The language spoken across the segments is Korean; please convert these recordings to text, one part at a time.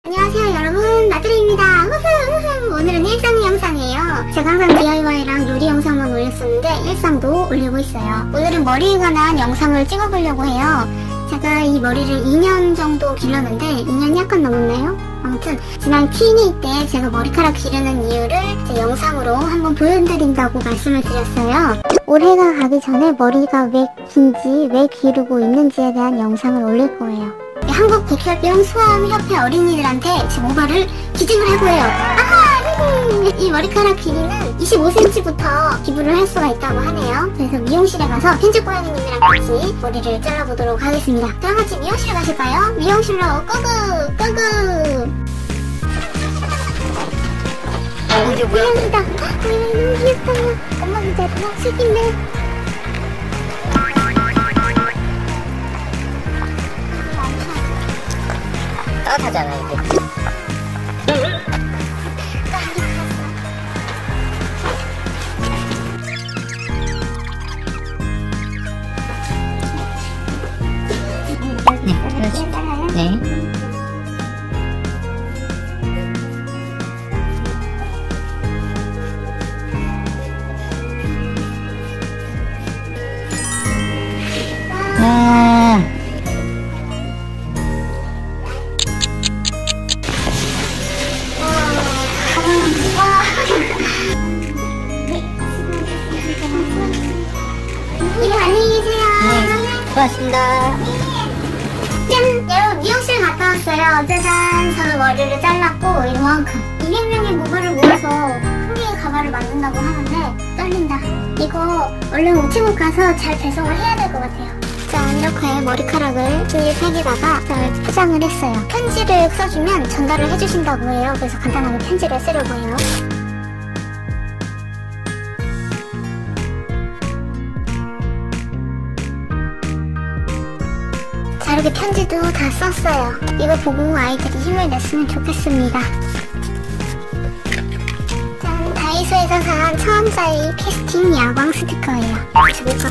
안녕하세요 여러분, 나들이입니다. 오늘은 일상 영상이에요. 제가 항상 DIY랑 요리 영상만 올렸었는데 일상도 올리고 있어요. 오늘은 머리에 관한 영상을 찍어보려고 해요. 제가 이 머리를 2년 정도 길렀는데 2년이 약간 넘었나요? 아무튼 지난 Q&A 때 제가 머리카락 기르는 이유를 제 영상으로 한번 보여드린다고 말씀을 드렸어요. 올해가 가기 전에 머리가 왜 긴지, 왜 기르고 있는지에 대한 영상을 올릴 거예요. 한국백혈병 수험협회 어린이들한테 제 모발을 기증을 하고 해요. 이 머리카락 길이는 25cm부터 기부를 할 수가 있다고 하네요. 그래서 미용실에 가서 편집 고양이님이랑 같이 머리를 잘라보도록 하겠습니다. 다 같이 미용실 가실까요? 미용실로 고고! 고고! 이게 뭐야? 미안합니다. 너무 귀엽다. 엄마 진짜 너무 슬픈데. 따뜻하잖아 이게. 네, 그렇지. 네. 이거 안녕히 계세요. 네, 고맙습니다. 짠! 여러분 미용실 갔다 왔어요. 짜잔! 저는 머리를 잘랐고 이만큼 200명의 모발을 모아서 한 개의 가발을 만든다고 하는데 떨린다. 이거 얼른 우체국 가서 잘 배송을 해야 될 것 같아요. 짠! 이렇게 머리카락을 비닐팩에다가 잘 포장을 했어요. 편지를 써주면 전달을 해주신다고 해요. 그래서 간단하게 편지를 쓰려고 해요. 자, 이렇게 편지도 다 썼어요. 이거 보고 아이들이 힘을 냈으면 좋겠습니다. 짠! 다이소에서 산 1000원짜리 캐스팅 야광 스티커예요. 재볼까?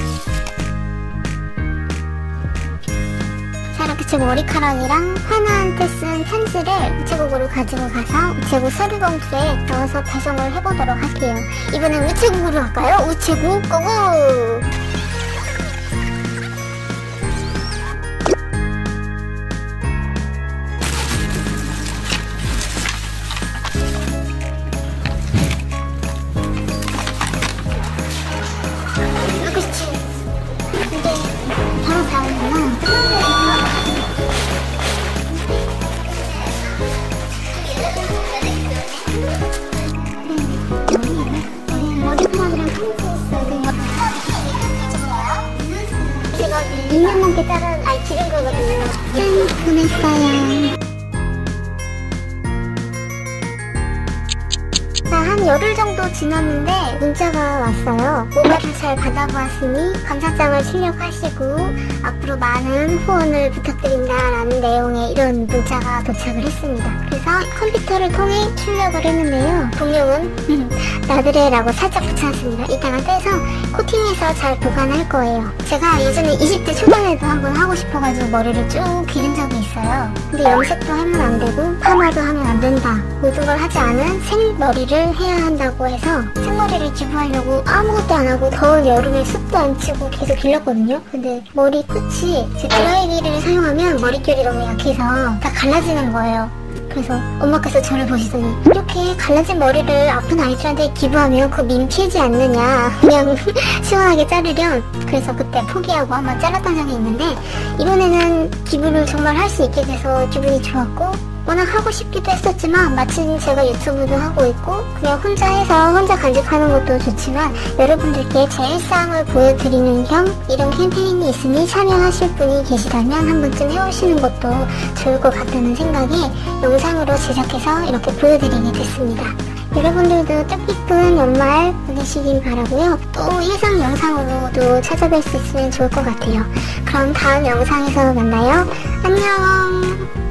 자, 이렇게 제 머리카락이랑 하나한테 쓴 편지를 우체국으로 가지고 가서 우체국 서류봉투에 넣어서 배송을 해보도록 할게요. 이번엔 우체국으로 갈까요? 우체국 고고! 머리카락이랑 편지 있어요. 제가 2년 넘게 기른 거거든요. 짠! 보냈어요. 자, 한 열흘 정도 지났는데 문자가 왔어요. 모발을 잘 받아보았으니 감사장을 출력하시고 앞으로 많은 후원을 부탁드린다 라는 내용의 이런 문자가 도착을 했습니다. 그래서 컴퓨터를 통해 출력을 했는데요. 동영은 나들이라고 살짝 붙여놨습니다. 이따가 떼서 코팅해서 잘 보관할 거예요. 제가 예전에 20대 초반에도 한번 하고 싶어가지고 머리를 쭉 기른 적이 있어요. 근데 염색도 하면 안 되고 파마도 하면 안 된다. 모든 걸 하지 않은 생머리를 해야 한다고 해서 생머리를 기부하려고 아무것도 안 하고 더운 여름에 습도 안 치고 계속 길렀거든요. 근데 머리 끝이 제 드라이기를 사용하면 머릿결이 너무 약해서 다 갈라지는 거예요. 그래서 엄마께서 저를 보시더니 이렇게 갈라진 머리를 아픈 아이들한테 기부하면 그 민 피하지 않느냐, 그냥 시원하게 자르렴. 그래서 그때 포기하고 한번 잘랐던 적이 있는데 이번에는 기부를 정말 할 수 있게 돼서 기분이 좋았고 워낙 하고 싶기도 했었지만 마침 제가 유튜브도 하고 있고 그냥 혼자 해서 혼자 간직하는 것도 좋지만 여러분들께 제 일상을 보여드리는 겸 이런 캠페인이 있으니 참여하실 분이 계시다면 한 번쯤 해오시는 것도 좋을 것 같다는 생각에 영상으로 제작해서 이렇게 보여드리게 됐습니다. 여러분들도 뜻깊은 연말 보내시길 바라고요. 또 일상 영상으로도 찾아뵐 수 있으면 좋을 것 같아요. 그럼 다음 영상에서 만나요. 안녕.